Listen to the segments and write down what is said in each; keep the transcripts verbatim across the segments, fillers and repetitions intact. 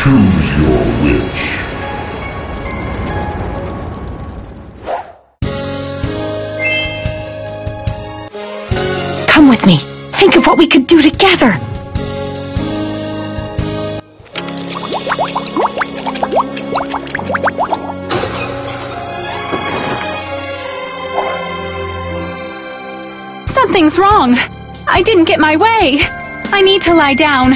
Choose your witch. Come with me. Think of what we could do together. Something's wrong. I didn't get my way. I need to lie down.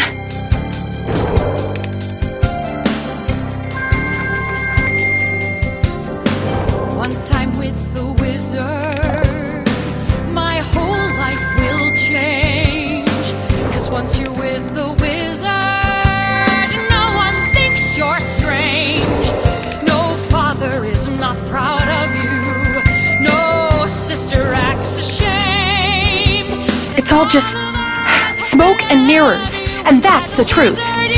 Once I'm with the wizard, my whole life will change. 'Cause once you're with the wizard, no one thinks you're strange. No father is not proud of you. No sister acts ashamed. It's all just smoke and mirrors, and that's the truth.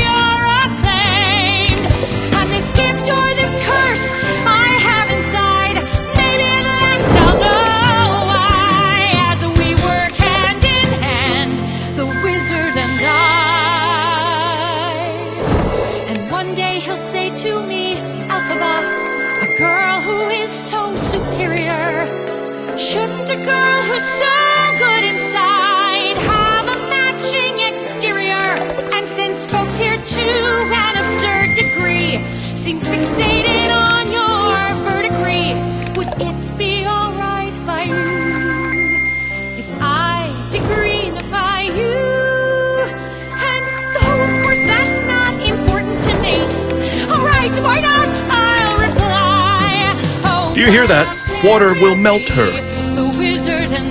To me, Alphaba, a girl who is so superior. Shouldn't a girl who's so good inside have a matching exterior? And since folks here to an absurd degree seem fixated on your verdigris, would it be alright by you if I degreenify you? And though of course that's not important to me, why not? I'll reply. Oh, do you hear that? Water will melt her. The wizard and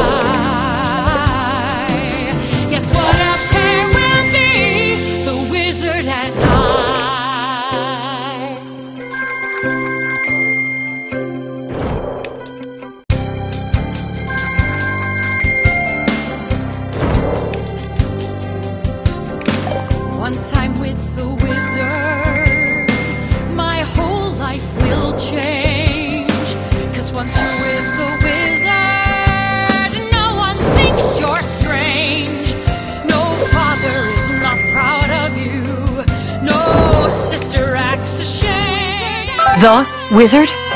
I. Yes, what a pair will be. The wizard and I. Once I'm with the wizard, my whole life will change. 'Cause once you're with the wizard, no one thinks you're strange. No father is not proud of you. No sister acts ashamed. The wizard?